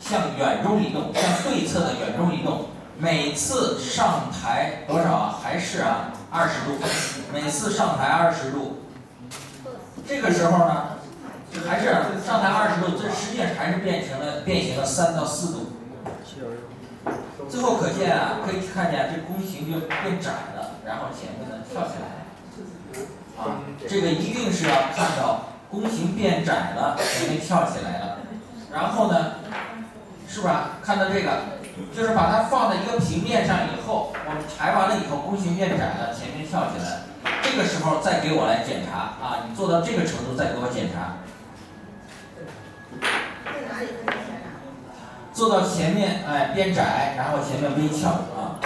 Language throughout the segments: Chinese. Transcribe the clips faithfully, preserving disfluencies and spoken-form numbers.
向远中移动，向对侧的远中移动。每次上抬多少啊？还是啊二十度。每次上抬二十度。这个时候呢，还是上抬二十度，这实际上还是变成了变形了三到四度。最后可见啊，可以看见这弓形就变窄了，然后前面呢跳起来。啊，这个一定是要看到弓形变窄了，前面跳起来了。然后呢，是吧？看到这个，就是把它放在一个平面上以后，我们抬完了以后，弓形变窄了，前面跳起来。这个时候再给我来检查啊，你做到这个程度再给我检查。做到前面哎变窄，然后前面微翘啊。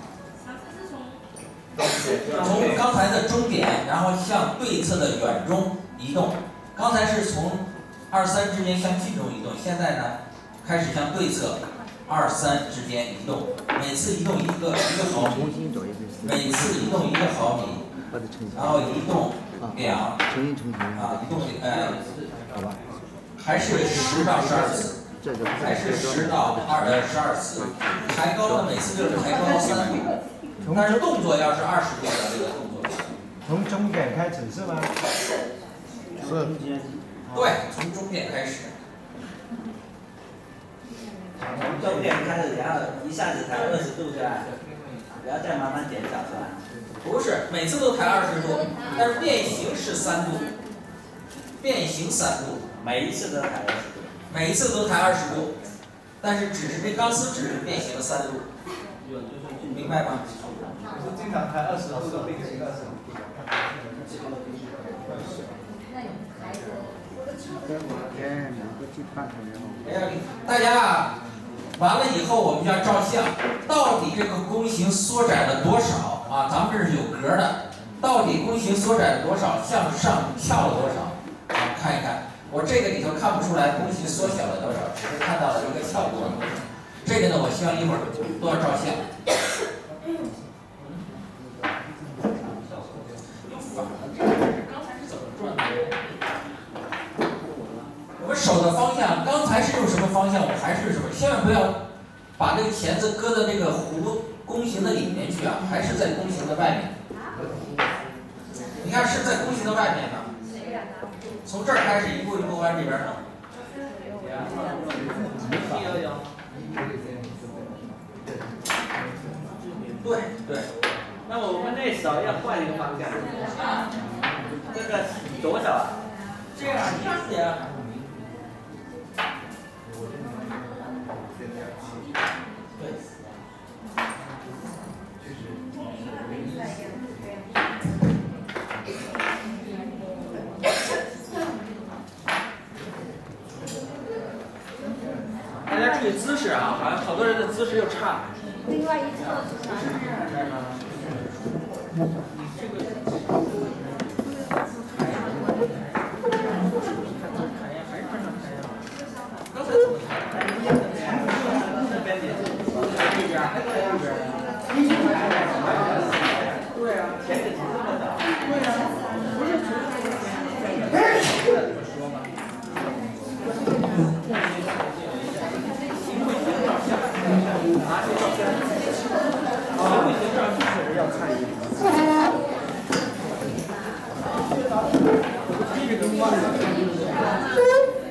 从刚才的终点，然后向对侧的远中移动。刚才是从二三之间向近中移动，现在呢开始向对侧二三之间移动，每次移动一个一个毫米，每次移动一个毫米，然后移动两啊，移动呃，还是十到十二次。还是十到二呃十二次，抬高呢每次就是抬高三度，但是动作要是二十度的这个动作。 从终点开始是吗？ 是。对，从终点开始。 从终点开始，然后一下子抬二十度是吧？然后再慢慢减小是吧？ 不是，每次都抬二十度，但是变形是三度，变形三度， 每一次都抬二十度。 每一次都抬二十度，但是只是这钢丝只是变形了三度，明白吗？ 是经常抬二十度的变形二十度。 大家啊，完了以后我们就要照相，到底这个弓形缩窄了多少啊？咱们这是有格的，到底弓形缩窄了多少，向上翘了多少？啊，看一看。我这个里头看不出来弓形缩小了多少，只是看到了一个翘度。这个呢，我希望一会儿都要照相。又反了，这个刚才是怎么转的？我们手的方向，刚才是用什么方向，我们还是什么？千万不要把这个钳子搁到这个弧弓形的里面去啊，还是在弓形的外面。你看是在弓形的外面呢。从这儿开始一步一步往这边弄。对对。 那我们那手要换一个方向。这个左手啊。 这样这样子呀。对。大家注意姿势啊，好像好多人的姿势又差。 另外一侧是啥事？ 这个刚才怎么抬？这边点，这边还在这边。对啊，前面这么早。对啊，不是全怎么说嘛？拿这照片，行不行？照确实要看一眼。这个换的。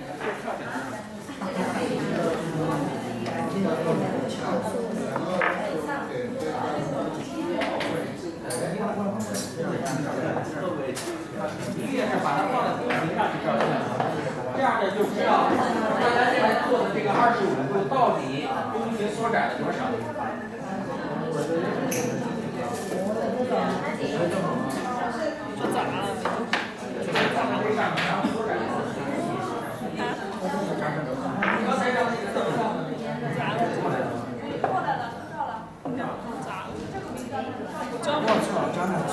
一定是把它放在弓形上去照相，这样呢就知道大家现在做的这个二十五度到底弓形缩窄了多少。刚才让那个怎么上的？过来了，照了。我操，扎了！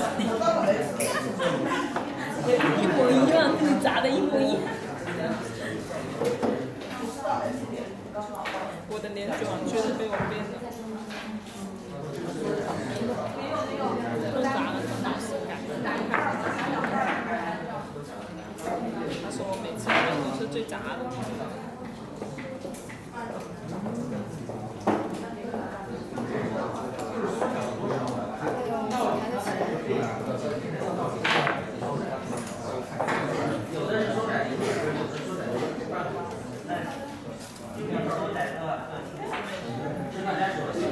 一模一样，跟你砸的一模一样。我的脸卷确实被我变的。都砸了，老师他说我每次变都是最砸的。 收窄多少个？ 是大家说的。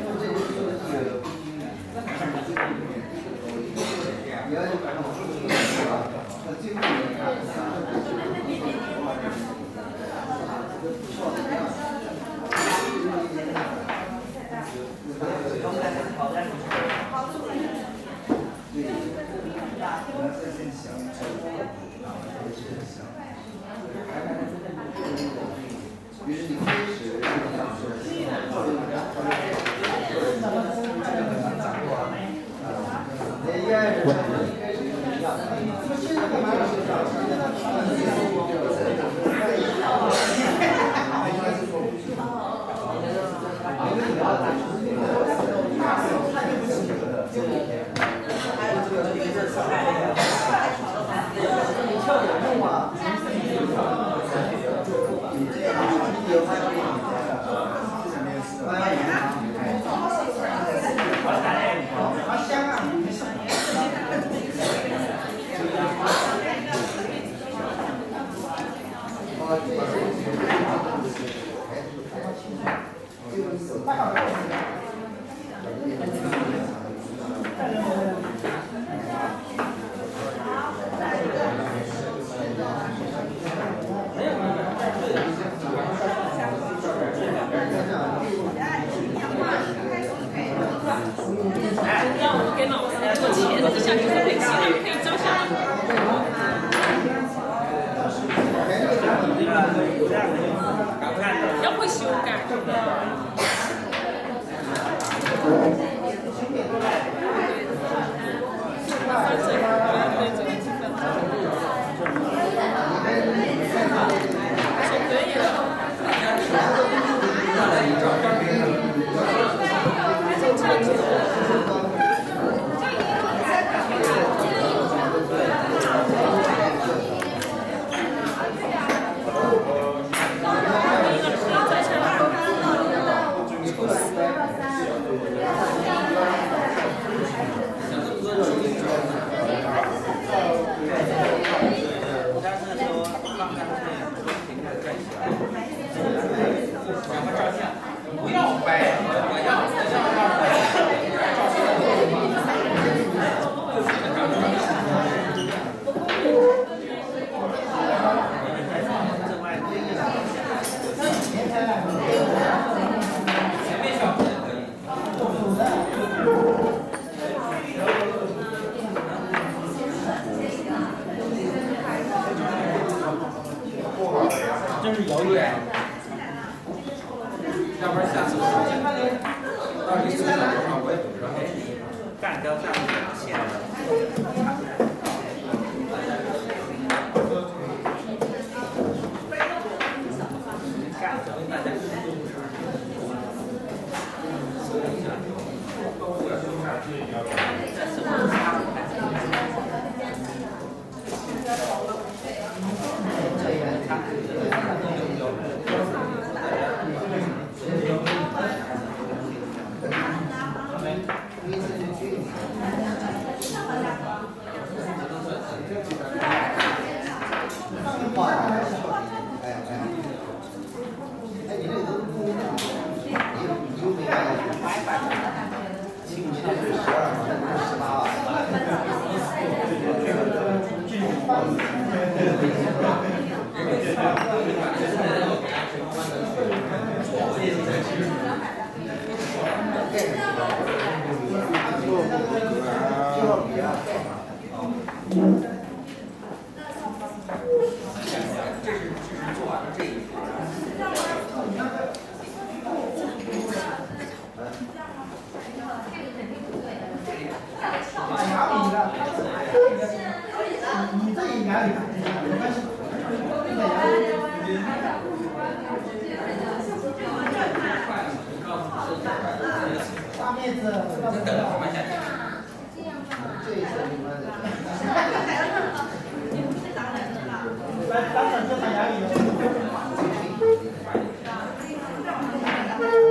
这是谣言。 要不然下次我到底是多少我也不知道。 干掉上面钱。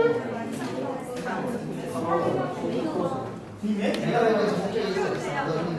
里面你要为什么这一次？